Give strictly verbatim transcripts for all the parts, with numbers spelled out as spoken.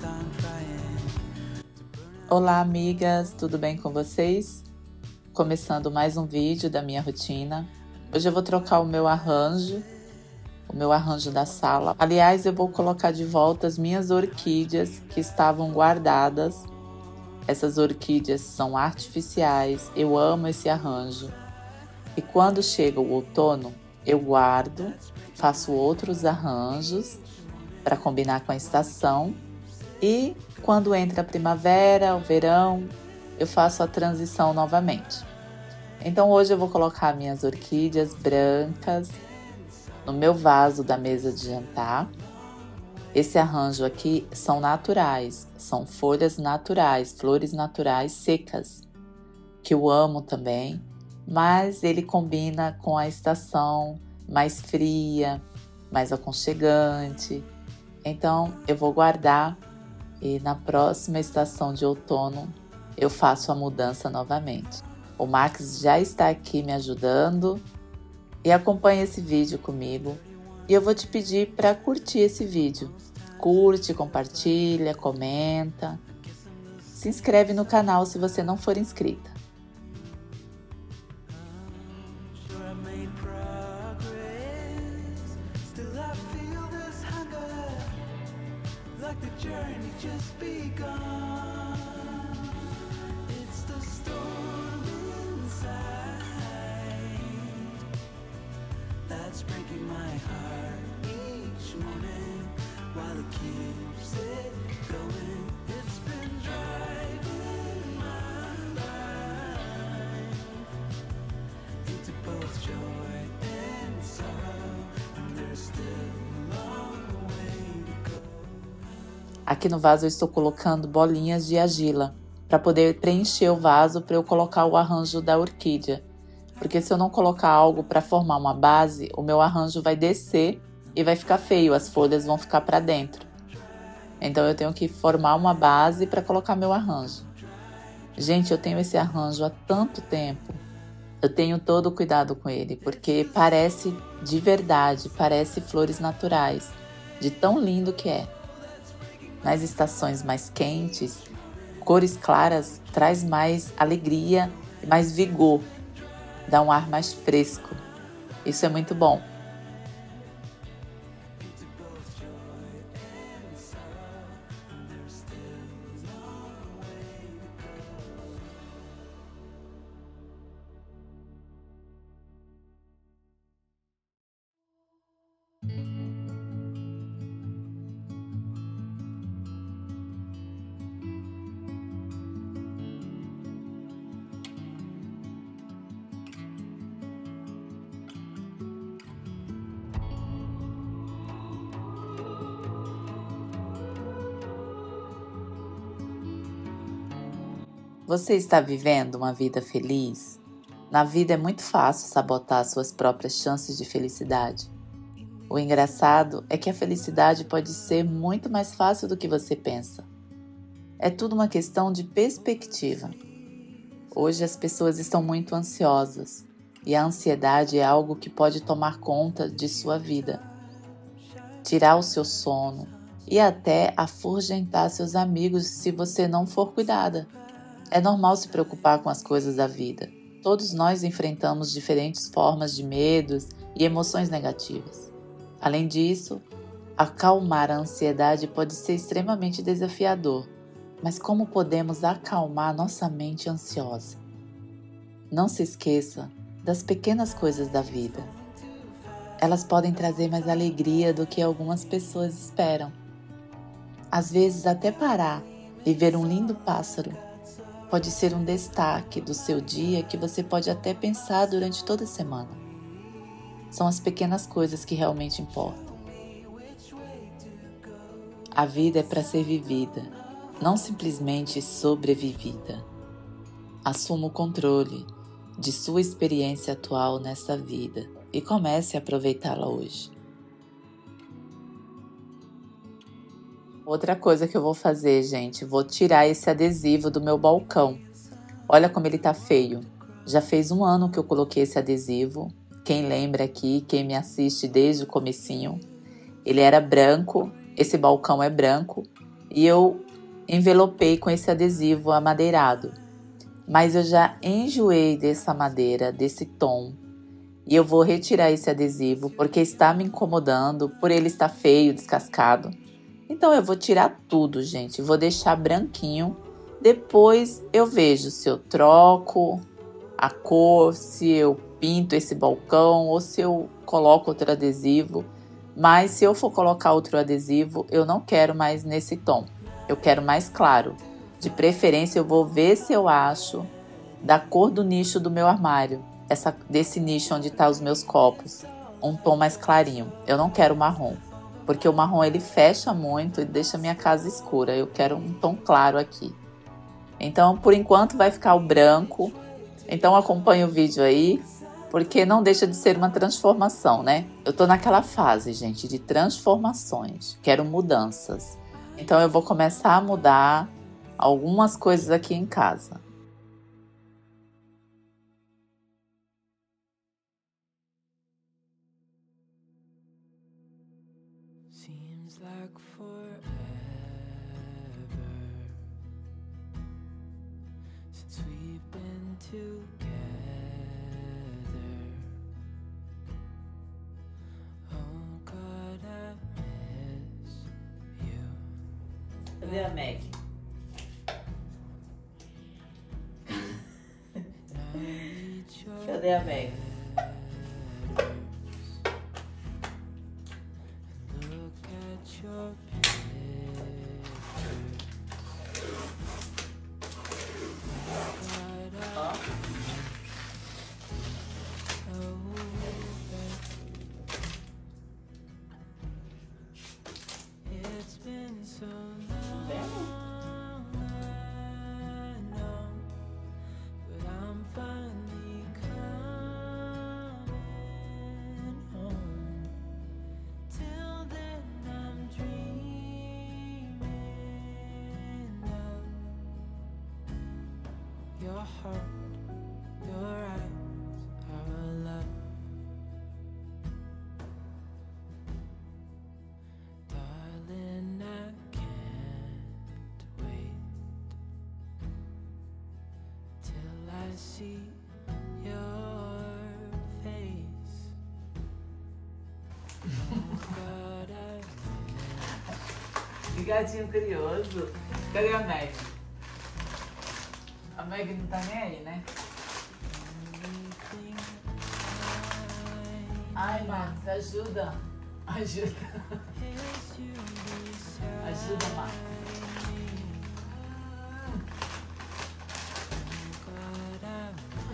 Olá amigas, tudo bem com vocês? Começando mais um vídeo da minha rotina. Hoje eu vou trocar o meu arranjo, o meu arranjo da sala. Aliás, eu vou colocar de volta as minhas orquídeas que estavam guardadas. Essas orquídeas são artificiais, eu amo esse arranjo. E quando chega o outono, eu guardo, faço outros arranjos para combinar com a estação. E quando entra a primavera, o verão, eu faço a transição novamente. Então hoje eu vou colocar minhas orquídeas brancas no meu vaso da mesa de jantar. Esse arranjo aqui são naturais, são folhas naturais, flores naturais secas, que eu amo também, mas ele combina com a estação mais fria, mais aconchegante. Então eu vou guardar e na próxima estação de outono eu faço a mudança novamente. O Max já está aqui me ajudando e acompanha esse vídeo comigo. E eu vou te pedir para curtir esse vídeo. Curte, compartilha, comenta. Se inscreve no canal se você não for inscrita. Breaking my heart each morning while it keeps it going. It's been driving my life into both joy and sorrow, and there's still a long way to go. Aqui no vaso eu estou colocando bolinhas de argila para poder preencher o vaso para eu colocar o arranjo da orquídea. Porque se eu não colocar algo para formar uma base, o meu arranjo vai descer e vai ficar feio, as folhas vão ficar para dentro. Então eu tenho que formar uma base para colocar meu arranjo. Gente, eu tenho esse arranjo há tanto tempo. Eu tenho todo o cuidado com ele, porque parece de verdade, parece flores naturais, de tão lindo que é. Nas estações mais quentes, cores claras traz mais alegria e mais vigor. Dá um ar mais fresco. Isso é muito bom. Você está vivendo uma vida feliz? Na vida é muito fácil sabotar suas próprias chances de felicidade. O engraçado é que a felicidade pode ser muito mais fácil do que você pensa. É tudo uma questão de perspectiva. Hoje as pessoas estão muito ansiosas e a ansiedade é algo que pode tomar conta de sua vida, tirar o seu sono e até afugentar seus amigos se você não for cuidada. É normal se preocupar com as coisas da vida. Todos nós enfrentamos diferentes formas de medos e emoções negativas. Além disso, acalmar a ansiedade pode ser extremamente desafiador. Mas como podemos acalmar nossa mente ansiosa? Não se esqueça das pequenas coisas da vida. Elas podem trazer mais alegria do que algumas pessoas esperam. Às vezes, até parar e ver um lindo pássaro pode ser um destaque do seu dia que você pode até pensar durante toda a semana. São as pequenas coisas que realmente importam. A vida é para ser vivida, não simplesmente sobrevivida. Assuma o controle de sua experiência atual nesta vida e comece a aproveitá-la hoje. Outra coisa que eu vou fazer, gente, vou tirar esse adesivo do meu balcão. Olha como ele tá feio. Já fez um ano que eu coloquei esse adesivo. Quem lembra aqui, quem me assiste desde o comecinho, ele era branco, esse balcão é branco, e eu envelopei com esse adesivo amadeirado. Mas eu já enjoei dessa madeira, desse tom. E eu vou retirar esse adesivo porque está me incomodando por ele estar feio, descascado. Então eu vou tirar tudo, gente. Vou deixar branquinho. Depois eu vejo se eu troco a cor, se eu pinto esse balcão ou se eu coloco outro adesivo. Mas se eu for colocar outro adesivo, eu não quero mais nesse tom. Eu quero mais claro. De preferência, eu vou ver se eu acho da cor do nicho do meu armário. Essa, desse nicho onde tá os meus copos. Um tom mais clarinho. Eu não quero marrom. Porque o marrom ele fecha muito e deixa minha casa escura. Eu quero um tom claro aqui. Então, por enquanto, vai ficar o branco. Então, acompanhe o vídeo aí. Porque não deixa de ser uma transformação, né? Eu tô naquela fase, gente, de transformações. Quero mudanças. Então, eu vou começar a mudar algumas coisas aqui em casa. Seems like forever since we've been together. Oh God, I miss you. Cadê a Meg? I need your Cadê a Meg? look at your pictures. God, I Ó. so bad. It's been so long, I know, but I'm finally coming home. Till then, I'm dreaming of your heart, your eyes, our love. Darling, I can't wait till I see your face. Oh God, I Que gatinho curioso. Cadê a Meg? A Meg não tá nem aí, né? only think Ai, Max, ajuda. Ajuda. is you beside Ajuda, Max. me. God, I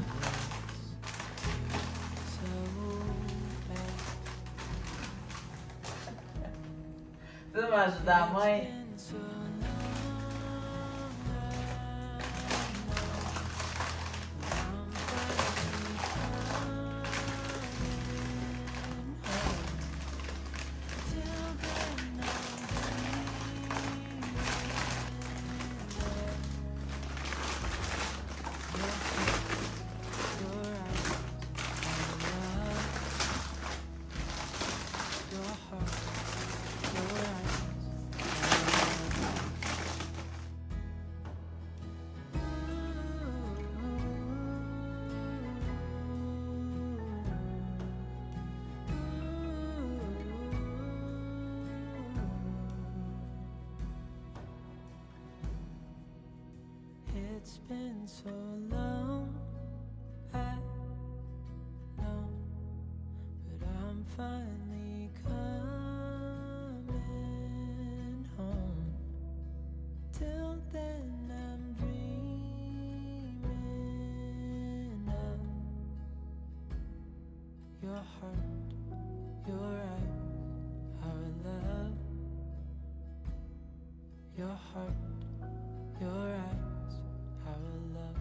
miss you so bad. Você não vai ajudar a mãe? Been so long, I'm finally coming home. Till then, I'm dreaming of your eyes, our love, your heart, your eyes, it's been so long, I know, but I'm finally coming home. Till then, I'm dreaming of your heart, your eyes, our love. Your heart, your eyes, our love.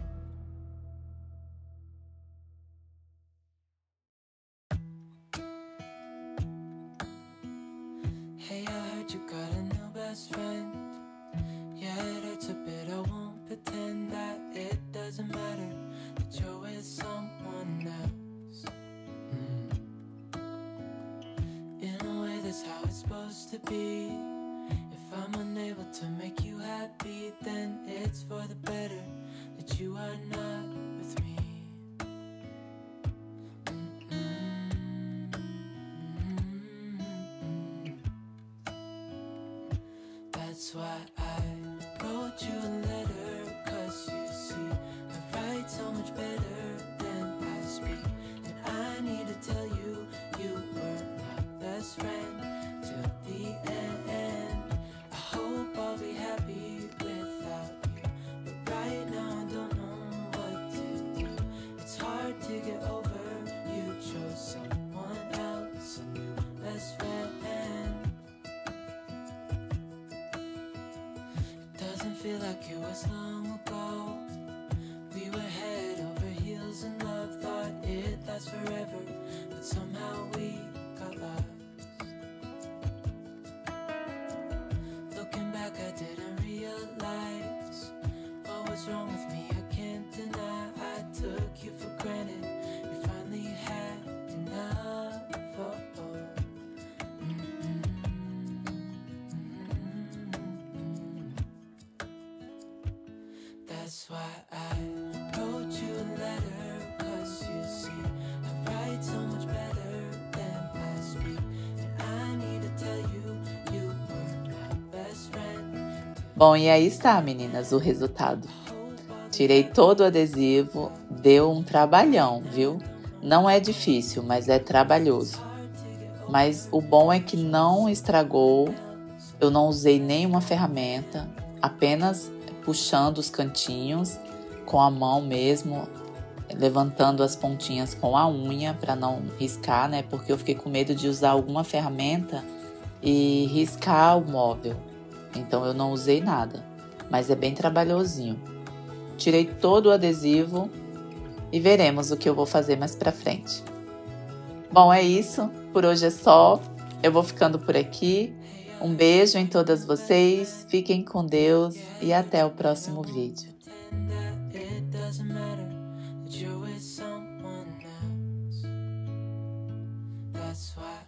Hey, I heard you got a new best friend. Yeah, it hurts a bit, I won't pretend that it doesn't matter that you're with someone else. In a way, that's how it's supposed to be. If I'm unable to make That's why I wrote you a letter, cause you see, I write so much better than I speak. And I need to tell you, you were my best friend till the end. I hope I'll be happy without you, but right now I don't know what to do. It's hard to get over, you chose someone else, a new best friend. Doesn't feel like it was long ago. We were head over heels in love, thought it'd last forever, but somehow we got lost. Looking back, I didn't realize what was wrong with me. I can't deny I took you for granted. You finally had enough. Oh, oh. That's why I wrote you a letter, cause you see, I write so much better than I speak. And I need to tell you, you were my best friend. Bom, e aí está, meninas, o resultado. Tirei todo o adesivo, deu um trabalhão, viu? Não é difícil, mas é trabalhoso. Mas o bom é que não estragou, eu não usei nenhuma ferramenta, apenas puxando os cantinhos com a mão mesmo, levantando as pontinhas com a unha para não riscar, né? Porque eu fiquei com medo de usar alguma ferramenta e riscar o móvel. Então eu não usei nada, mas é bem trabalhosinho. Tirei todo o adesivo e veremos o que eu vou fazer mais pra frente. Bom, é isso. Por hoje é só. Eu vou ficando por aqui. Um beijo em todas vocês, fiquem com Deus e até o próximo vídeo. That's why